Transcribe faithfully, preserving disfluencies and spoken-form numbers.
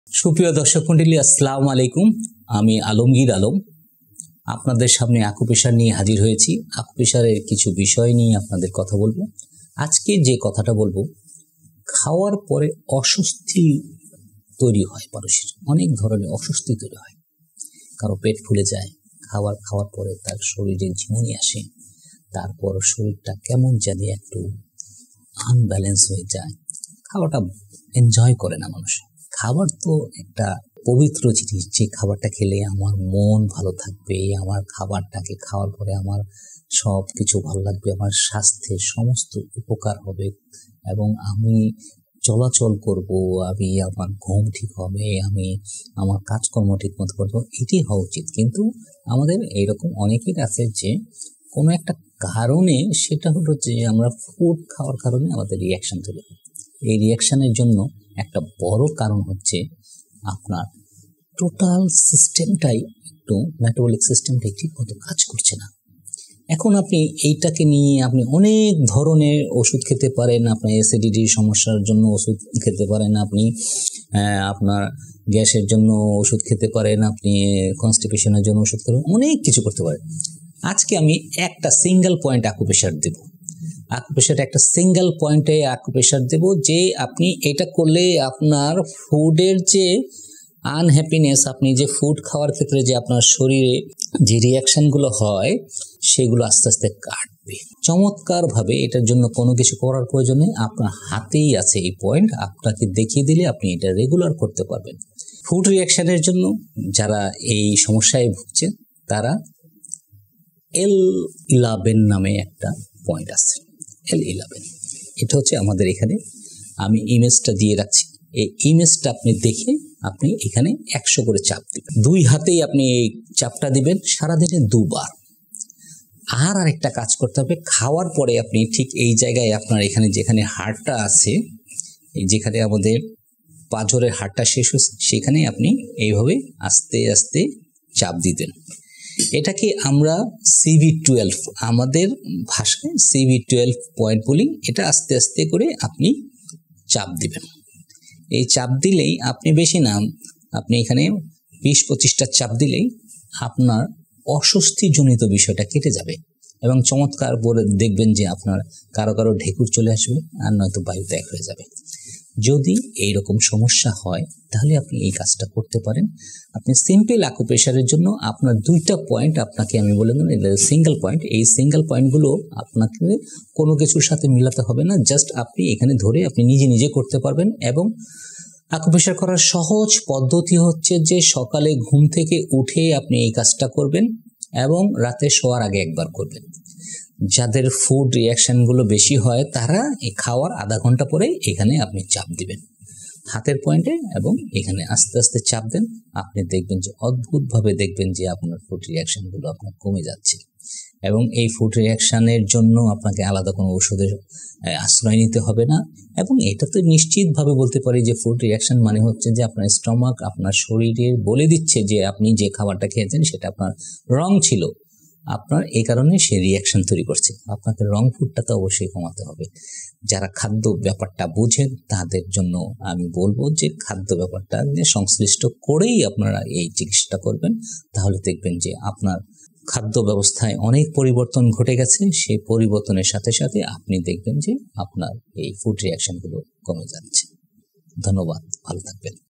সুপ্রিয় দর্শক মণ্ডলী, আসসালামু আলাইকুম। আমি আলমগীর আলম আপনাদের সামনে আকুপেশার নিয়ে হাজির হয়েছি। আকুপেশারের কিছু বিষয় নিয়ে আপনাদের কথা বলবো। আজকে যে কথাটা বলবো, খাওয়ার পরে অস্বস্তি তৈরি হয়, মানুষের অনেক ধরনের অস্বস্তি তৈরি হয়। কারো পেট ফুলে যায়, খাবার খাওয়ার পরে তার শরীরে ঝিমুনি আসে, তারপর শরীরটা কেমন জানি একটু আনব্যালেন্স হয়ে যায়, খাওয়াটা এনজয় করে না মানুষ। খাবার তো একটা পবিত্র জিনিস, যে খাবারটা খেলে আমার মন ভালো থাকবে, আমার খাবারটাকে খাওয়ার পরে আমার সব কিছু ভালো লাগবে, আমার স্বাস্থ্যের সমস্ত উপকার হবে এবং আমি চলাচল করব, আমি আমার ঘুম ঠিক হবে, আমি আমার কাজকর্ম ঠিক মতো করবো, এটি হওয়া উচিত। কিন্তু আমাদের এইরকম অনেকের আছে যে কোনো একটা কারণে, সেটা হলো যে আমরা ফুড খাওয়ার কারণে আমাদের রিয়াকশান তৈরি হয়। এই রিয়াকশানের জন্য একটা বড় কারণ হচ্ছে আপনার টোটাল সিস্টেমটাই, একটু মেটাবলিক সিস্টেমটাই ঠিক মতো কাজ করছে না। এখন আপনি এইটাকে নিয়ে আপনি অনেক ধরনের ওষুধ খেতে পারেন। আপনার অ্যাসিডিটির সমস্যার জন্য ওষুধ খেতে পারেন, আপনি আপনার গ্যাসের জন্য ওষুধ খেতে পারেন, আপনি কনস্টিপেশনের জন্য ওষুধ খেতে পারেন, অনেক কিছু করতে পারেন। আজকে আমি একটা সিঙ্গেল পয়েন্ট আকুপ্রেশার দেব। আকুপ্রেশার একটা সিঙ্গেল পয়েন্টে আকুপ্রেশার দেব, যে আপনি এটা করলে আপনার ফুডের যে আনহ্যাপিনেস, আপনি যে ফুড খাওয়ার ক্ষেত্রে যে আপনার শরীরে যে রিয়াকশানগুলো হয়, সেগুলো আস্তে আস্তে কাটবে চমৎকারভাবে। এটার জন্য কোনো কিছু করার প্রয়োজন নেই, আপনার হাতেই আছে এই পয়েন্ট। আপনাকে দেখিয়ে দিলে আপনি এটা রেগুলার করতে পারবেন। ফুড রিয়াকশানের জন্য যারা এই সমস্যায় ভুগছেন, তারা এল ইলেভেন নামে একটা পয়েন্ট আছে। এল ইলেভেন এটা হচ্ছে আমাদের এখানে, আমি ইমেজটা দিয়ে রাখছি। এই ইমেজটা আপনি দেখে আপনি এখানে একশো করে চাপ দিবেন। দুই হাতেই আপনি এই চাপটা দিবেন সারাদিনে দুবার। আর আরেকটা কাজ করতে হবে, খাওয়ার পরে আপনি ঠিক এই জায়গায় আপনার এখানে যেখানে হাড়টা আছে, এই যেখানে আমাদের পাঁজরের হাড়টা শেষ হয়েছে, সেখানে আপনি এইভাবে আস্তে আস্তে চাপ দিতেন। এটাকে আমরা সিভি টুয়েলভ, আমাদের ভাষায় সিভি টুয়েলভ পয়েন্ট বলি। এটা আস্তে আস্তে করে আপনি চাপ দিবেন। এই চাপ দিলেই আপনি বেশি না, আপনি এখানে বিশ পঁচিশটা চাপ দিলেই আপনার অস্বস্তিজনিত বিষয়টা কেটে যাবে এবং চমৎকার বলে দেখবেন যে আপনার কারো কারো ঢেকুর চলে আসবে, আর নয়তো বায়ু ত্যাগ হয়ে যাবে। যদি এইরকম সমস্যা হয়, তাহলে আপনি এই কাজটা করতে পারেন। আপনি সিম্পল আকুপ্রেশারের জন্য আপনার দুইটা পয়েন্ট আপনাকে আমি বলে দেবো, সিঙ্গেল পয়েন্ট। এই সিঙ্গেল পয়েন্টগুলো আপনাকে কোনো কিছুর সাথে মিলাতে হবে না, জাস্ট আপনি এখানে ধরে আপনি নিজে নিজে করতে পারবেন। এবং আকুপ্রেশার করার সহজ পদ্ধতি হচ্ছে যে সকালে ঘুম থেকে উঠে আপনি এই কাজটা করবেন এবং রাতে শোয়ার আগে একবার করবেন। যাদের ফুড রিয়াকশানগুলো বেশি হয়, তারা এই খাওয়ার আধা ঘন্টা পরে এখানে আপনি চাপ দিবেন হাতের পয়েন্টে এবং এখানে আস্তে আস্তে চাপ দেন। আপনি দেখবেন যে অদ্ভুতভাবে দেখবেন যে আপনার ফুড রিয়াকশানগুলো আপনার কমে যাচ্ছে। এবং এই ফুড রিয়াকশানের জন্য আপনাকে আলাদা কোনো ওষুধের আশ্রয় নিতে হবে না। এবং এটা তো নিশ্চিতভাবে বলতে পারি যে ফুড রিয়াকশান মানে হচ্ছে যে আপনার স্টমাক আপনার শরীরে বলে দিচ্ছে যে আপনি যে খাবারটা খেয়েছেন সেটা আপনার রং ছিল, আপনার এই কারণে সে রিয়াকশান তৈরি করছে। আপনাকে রং ফুডটা তো অবশ্যই কমাতে হবে। যারা খাদ্য ব্যাপারটা বুঝেন, তাদের জন্য আমি বলবো যে খাদ্য ব্যাপারটা যে সংশ্লিষ্ট করেই আপনারা এই চিকিৎসাটা করবেন, তাহলে দেখবেন যে আপনার খাদ্য ব্যবস্থায় অনেক পরিবর্তন ঘটে গেছে। সেই পরিবর্তনের সাথে সাথে আপনি দেখবেন যে আপনার এই ফুড রিয়াকশানগুলো কমে যাচ্ছে। ধন্যবাদ, ভালো থাকবেন।